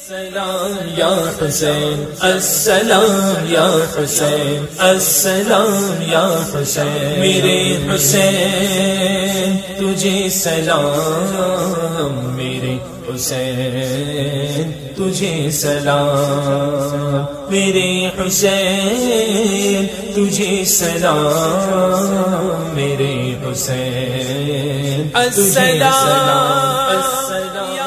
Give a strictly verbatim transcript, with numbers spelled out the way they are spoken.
अस्सलाम या हुसैन, अस्सलाम या हुसैन, अस्सलाम या हुसैन। मेरे हुसैन तुझे सलाम, मेरे हुसैन तुझे सलाम, मेरे हुसैन तुझे सलाम, मेरे हुसैन तुझे सलाम। अस्सलाम